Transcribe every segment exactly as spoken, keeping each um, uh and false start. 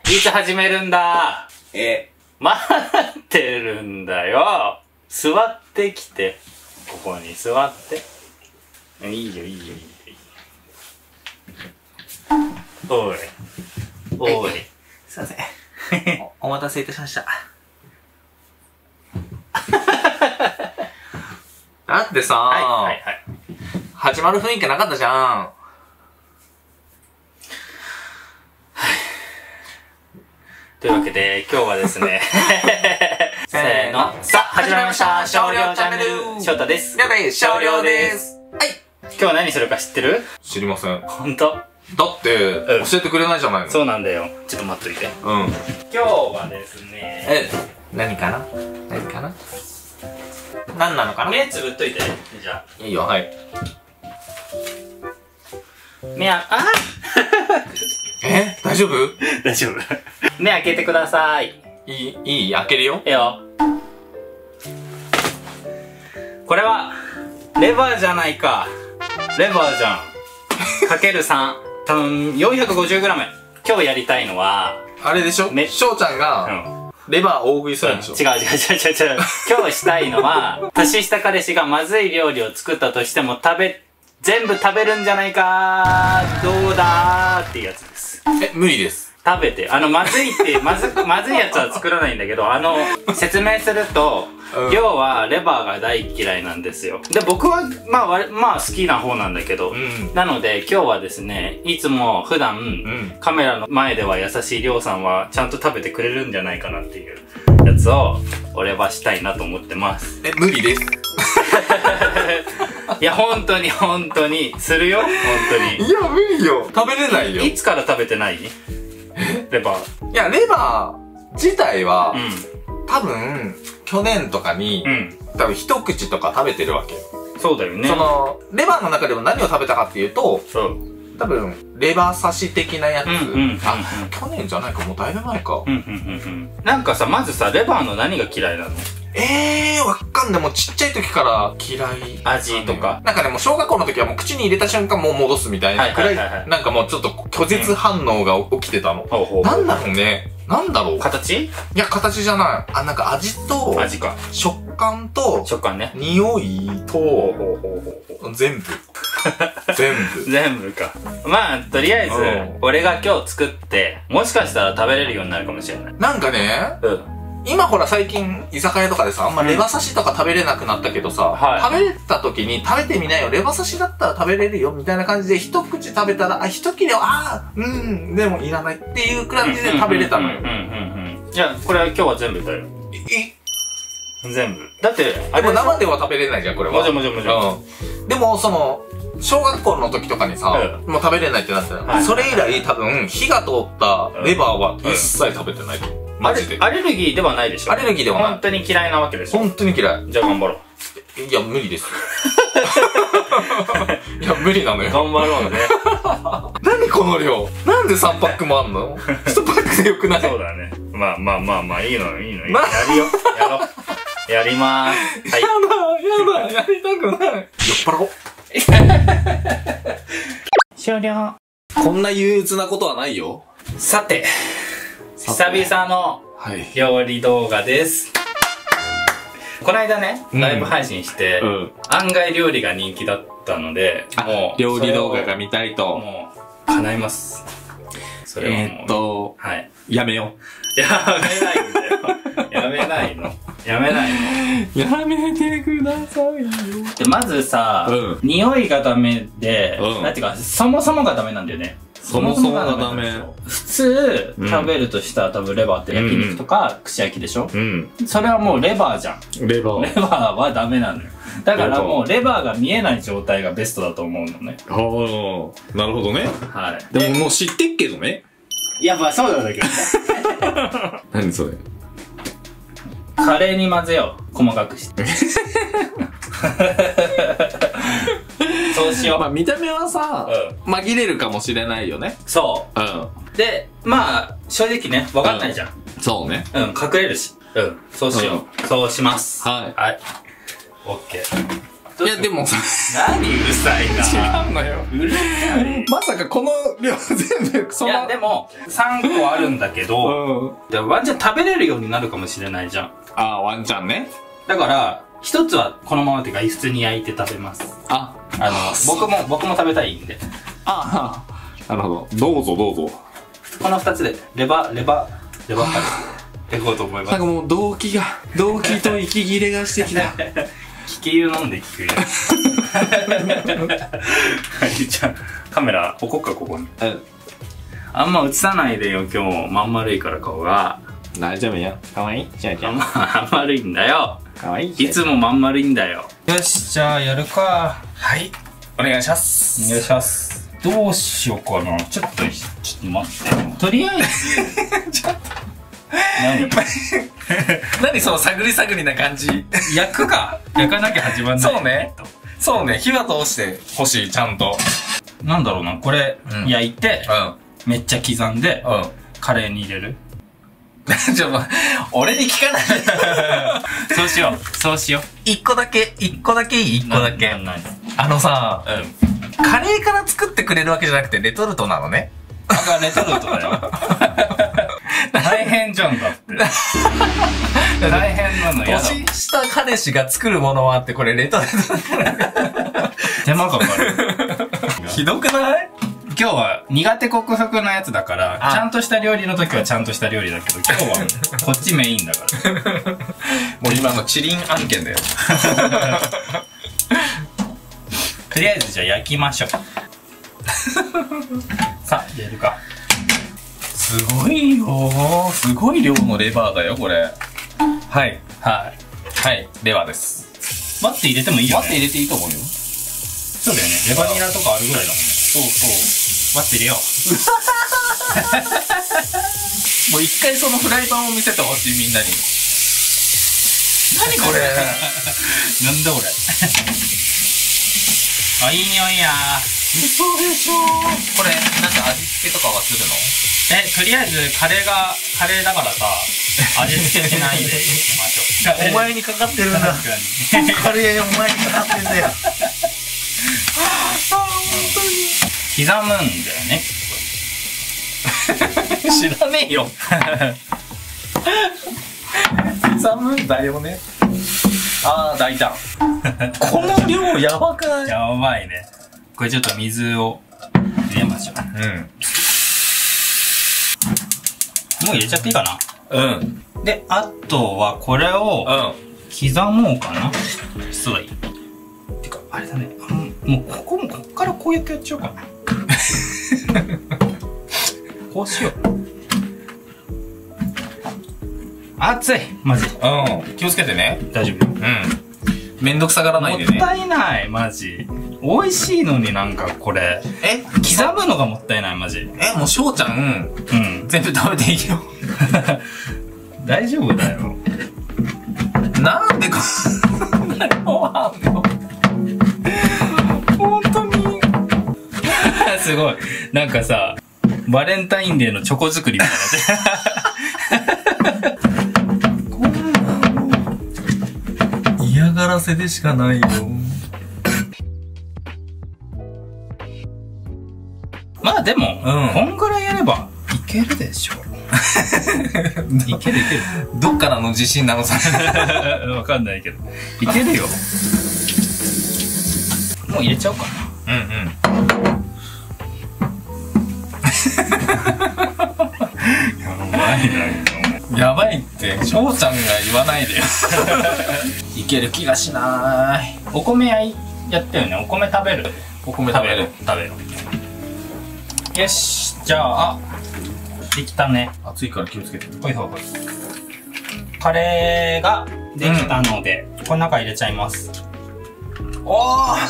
いつ始めるんだ。 え、 待ってるんだよ。座ってきて。ここに座って。いいよ、いいよ、いいよ。おい。おい。 すいません。お、お待たせいたしました。だってさ、 はい、はい、はい。 始まる雰囲気なかったじゃん。はい。 というわけで、今日はですね、せーの。さあ、始まりました。少量チャンネル。翔太です。 了解、少量です。 はい。今日は何するか知ってる？ 知りません。 ほんと？ だって、うん、教えてくれないじゃないの。 そうなんだよ。ちょっと待っといて。うん。今日はですね。 え、何かな何かな何なのかな。 目つぶっといて。じゃあ。 いいよ、はい。 目あ、あえ、大丈夫？ 大丈夫。目開けてください。 いい、いい、開けるよ。 いいよ。これは、レバーじゃないか。レバーじゃん。かけるさん。多分 よんひゃくごじゅうグラム。今日やりたいのは、 あれでしょ？め、しょうちゃんが、うん、レバー大食いするんでしょ？ うん、違う違う違う違う違う。今日したいのは、年下彼氏がまずい料理を作ったとしても食べ、全部食べるんじゃないかー、どうだーっていうやつです。 え、無理です。 食べて。あの、まずいって、まず、まずいやつは作らないんだけど、あの、説明すると、うん、要は、レバーが大嫌いなんですよ。で、僕は、まあ、まあ、好きな方なんだけど、うん、なので、今日はですね、いつも普段、うん、カメラの前では優しいりょうさんは、ちゃんと食べてくれるんじゃないかなっていうやつを、俺はしたいなと思ってます。 え、無理です。 いや、本当に本当に、するよ、本当に。 いや、無理よ。食べれないよ。 いつから食べてない？レバー。 いや、レバー自体は、 うん、 多分、去年とかに、うん、多分一口とか食べてるわけよ。 そうだよね。 その、レバーの中でも何を食べたかっていうと、そう。多分、レバー刺し的なやつ。あ、去年じゃないか、もうだいぶ前か。 なんかさ、まずさ、レバーの何が嫌いなの？ ええー、わかんない。もうちっちゃい時から嫌い。 味とか。 なんかね、もう小学校の時はもう口に入れた瞬間もう戻すみたいなくらい、なんかもうちょっと拒絶反応が起きてたの。なんだろうね。なんだろう。 形？いや、形じゃない。あ、なんか味と、 味か。 食感と、 食感ね。 匂いと、全部。全部。 全部か。まあ、とりあえず、俺が今日作って、もしかしたら食べれるようになるかもしれない。 なんかね、 うん。 今ほら最近居酒屋とかでさ、あんまレバ刺しとか食べれなくなったけどさ、うん、食べれた時に食べてみなよ、レバ刺しだったら食べれるよ、みたいな感じで一口食べたら、あ、一切れは、あー、うん、でもいらないっていう感じで食べれたのよ。いや、これは今日は全部だよ。 え？ 全部。だって、 あれも生では食べれないじゃん、これは。 もちろんもちろんもちろん。 うん。でも、その、小学校の時とかにさ、うん、もう食べれないってなったら、それ以来多分、火が通ったレバーは一切食べてない。マジで。 アレルギーではないでしょ？ アレルギーではない。 本当に嫌いなわけでしょ？ 本当に嫌い。 じゃあ頑張ろう。 いや、無理です。いや、無理なのよ。 頑張ろうね。 何この量？なんでさんパックもあんの？いちパックでよくない？ そうだね。まあまあまあまあ、いいのいいのいいの。やるよ。やろう。やりまーす。はい。 やだ、やだ、やりたくない。酔っ払おう。 終了。 こんな憂鬱なことはないよ。 さて、久々の料理動画です。この間ね、ライブ配信して、うん、案外料理が人気だったので、 もう、料理動画が見たいと。 もう、叶います。それはもう。 えーっと、 はい。 やめよう。やめないんだよ。やめないの。やめないの。 やめてくださいよ。 で、まずさ、うん、匂いがダメで、うん、なんていうか、そもそもがダメなんだよね。 そもそもがダメ。 普通、うん、食べるとしたら多分レバーって焼肉とか串焼きでしょ？うん。それはもうレバーじゃん。 レバー。 レバーはダメなのよ。だからもうレバーが見えない状態がベストだと思うのね。 はあ、なるほどね。 はい。 でももう知ってっけどね。 いや、まあそうなんだけどね。 何それ。 カレーに混ぜよう。細かくして。そうしよう。 まあ見た目はさ、うん、紛れるかもしれないよね。 そう。うん。で、まあ、正直ね、わかんないじゃん。 うん、そうね。 うん、隠れるし。うん。そうしよう。うん、そうします。 はい。 はい。オッケー。 いやでもさ、 何うるさいな。 違うのよ。 うるさい。 まさかこの量全部その。 いやでもさんこあるんだけど、うん、でワンチャン食べれるようになるかもしれないじゃん。 ああ、ワンチャンね。 だから一つはこのままっていうか普通に焼いて食べます。あ、あの僕も僕も食べたいんで。 ああ、なるほど。どうぞどうぞ。 このふたつでレバレバレバカレーいこうと思います。 なんかもう動機が動機と息切れがしてきた。 聞き湯飲んで聞くよ。はい、じゃあカメラ置こうかここに。うん。あんま映さないでよ今日まん丸いから顔が。 大丈夫よ。かわいい。じゃあじゃあ。 まん丸いんだよ。 かわいい。 いつもまん丸いんだよ。よし、じゃあやるか。 はい。お願いします。 お願いします。どうしようかな。ちょっと、ちょっと待って。とりあえず。ちょっと。何何その探り探りな感じ。 焼くか。焼かなきゃ始まんない。 そうね。そうね。火は通してほしい、ちゃんと。 なんだろうな。これ、うん、焼いて、うん、めっちゃ刻んで、うん、カレーに入れる。 ちょっと、俺に聞かない。 そうしよう。そうしよう。 一個だけ、一個だけいい一個だけ。あのさ、うん、カレーから作ってくれるわけじゃなくてレトルトなのね。 だからレトルトだよ。大変じゃんだって。大変なのやだ。 年下彼氏が作るものはあってこれレトルトだから。 手間かかる。 ひどくない？ 今日は苦手克服のやつだから、ちゃんとした料理の時はちゃんとした料理だけど、今日はこっちメインだから。 もう今のチリン案件だよ。 とりあえずじゃあ焼きましょう。さあ、やるか。 すごいよー。すごい量のレバーだよ、これ。はい。 はい。 はい、レバーです。 割って入れてもいいよね。 割って入れていいと思うよ。 そうだよね。レバニラとかあるぐらいだもんね。そうそう。割って入れよう。もう一回そのフライパンを見せてほしい、みんなに。何これ。 なんだこれ。あ、いい匂いやー。 嘘でしょー。これ、なんか味付けとかはするの？ え、とりあえずカレーが、カレーだからさ、味付けしないでいきましょう。 お前にかかってるんだ。カレーお前にかかってんだよ。あ、本当に。 刻むんだよね。 知らねえよ。刻むんだよね。あー、大胆。この量やばくない？ やばいね。これちょっと水を入れましょう。うん。もう入れちゃっていいかな？ うん。 で、あとはこれを刻もうかな。そうだいい。てか、あれだね。もうここも、こっからこうやってやっちゃおうかな。こうしよう。熱いマジ。 うん。気をつけてね。 大丈夫。うん。 めんどくさがらないでね。 もったいない、マジ。美味しいのになんかこれ。え刻むのがもったいない、マジ。 え、もう翔ちゃん、うん。全部食べていいよ。 大丈夫だよ。 なんでこんなにご飯の本当に。 すごい。なんかさ、バレンタインデーのチョコ作りみたいな。 こんなの嫌がらせでしかないよ。 まあでも、うん、こんぐらいやればいけるでしょ。いけるいける。 どっからの自信なのさ。 わかんないけど。いけるよ。もう入れちゃおうかな。うんうん。やばいな。 やばいって、翔ちゃんが言わないでよ。いける気がしない。 お米やいやったよね。お米食べる。 お米食べる。 食べる。よし、じゃあ、あ、できたね。 熱いから気をつけて。 ほいほいほい。カレーができたので、うん、この中入れちゃいます。 おー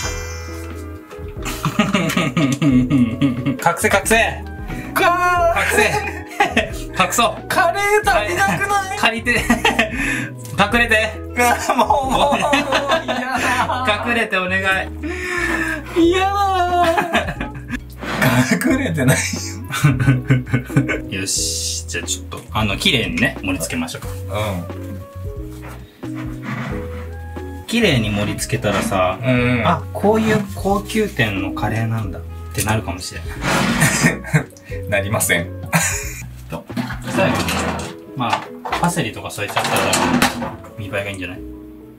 隠せ隠せかー隠せ隠そうカレー足りなくない？ 借りて隠れてもうもう嫌だ隠れてお願い嫌だ隠れてないよ。よし、じゃあちょっとあの綺麗にね盛り付けましょうか。 綺麗に盛り付けたらさ、うん、あ、こういう高級店のカレーなんだってなるかもしれないなりませんと最後にまあパセリとか添えちゃったら見栄えがいいんじゃない？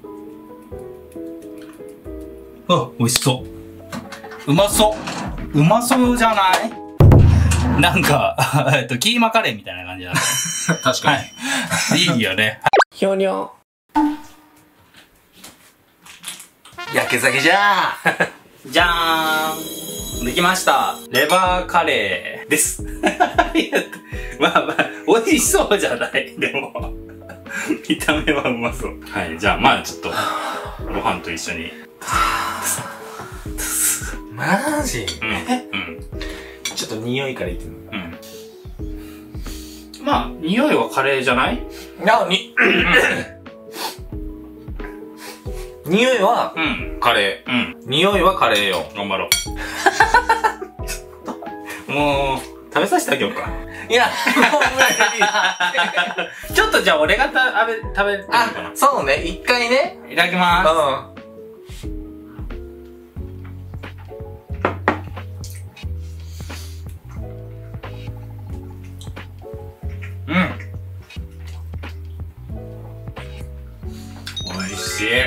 あ、美味しそう、うまそう、うまそうじゃない？なんかえっとキーマカレーみたいな感じなんだ確かに、 はい、いいよねひょにょ焼け酒じゃーじゃーん、できました。レバーカレーですまあまあ美味しそうじゃない？でも見た目はうまそう。はい、じゃあまあちょっとご飯と一緒にマジ？ うん、うん、 ちょっと匂いからいってみる。 うん。まあ匂いはカレーじゃない？ なに匂いはカレー。うん。匂いはカレーよ。 頑張ろう。もう食べさせてあげようか。 いや、もう無理。ちょっとじゃあ俺がた食べ食べてみようかな。 そうね、一回ね。 いただきまーす。うん。うん。美味しい。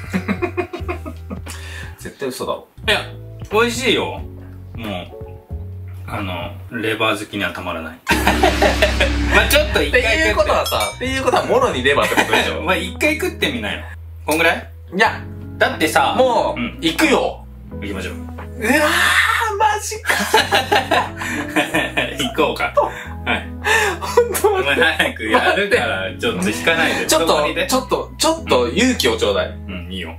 絶対嘘だろ。 いや、美味しいよ。もう、あの、レバー好きにはたまらない。まあちょっと一回食って。 っていうことはさ、っていうことはもろにレバーってことでしょ。 まあ一回食ってみないの。こんぐらい？ いや、 だってさ、 もう、うん、行くよ。 行きましょう。うわー、マジか。 行こうか。はい。 本当お前早くやるから、ちょっと引かないで。 ちょっと、ちょっと、ちょっと勇気をちょうだい。 うん、いいよ。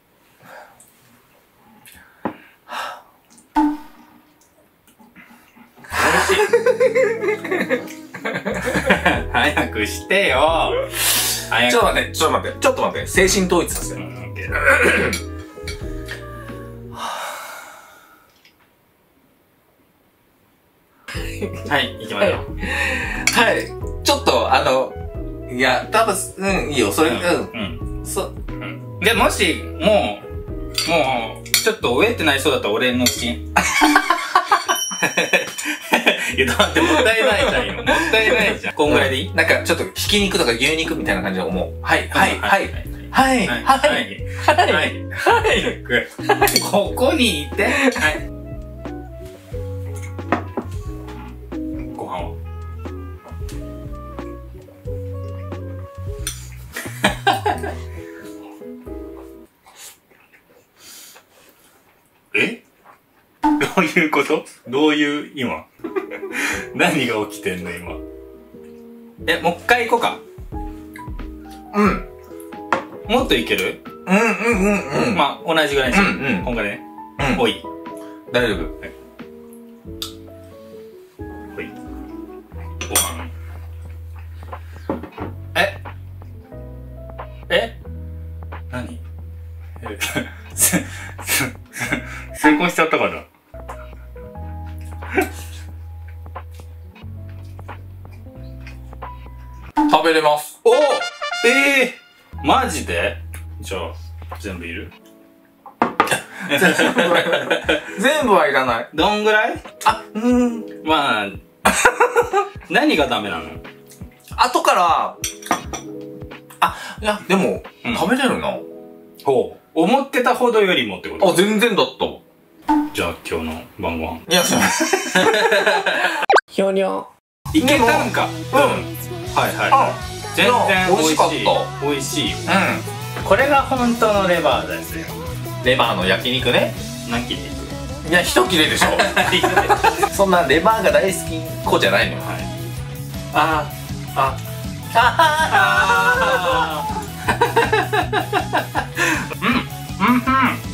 早くしてよ。 ちょっと待って、ちょっと待って、ちょっと待って、精神統一させる。 はい、行きましょう。 はい、ちょっと、あの、いや、多分、うん、いいよ、それ、うん、うん。そ、 うん。で、もし、もう、もう、ちょっと上ってなりそうだったら俺のチン。いや、だってもったいないじゃん、今。もったいないじゃん。こんぐらいでいい？ なんか、ちょっと、ひき肉とか牛肉みたいな感じで思う。はい、はい、はい。はい、はい、はい、はい、はい。 ここにいて。はい。ご飯を。え？どういうこと？どういう今何が起きてんの今。え、もう一回行こうか。 うん。 もっといける？ うんうんうんうん。 まあ、同じぐらいにしよう。うんうん。こんぐらいね。うん。おい。 大丈夫。はい。 おい。ご飯。え？え？何？え成功しちゃったかな。 食べれます。 お！ええー、マジで？じゃあ、全部いる？ 全部はいらない。 どんぐらい？ あ、うーん。 まあ、何がダメなの？ 後から、あ、いや、でも、うん、食べれるな。 ほう。思ってたほどよりもってこと？ あ、全然だった。 じゃあ今日の晩ご飯。 いや、そう。ひょにょ。 いけたんか。うん。はいはい。全然美味しい。美味しい。うん。これが本当のレバーですよ。 レバーの焼肉ね。 何切れいく？ いや、一切れでしょ。そんなレバーが大好き子じゃないのよ。はい。あー、あ、あ、あ、あ、 うん、うん、うん。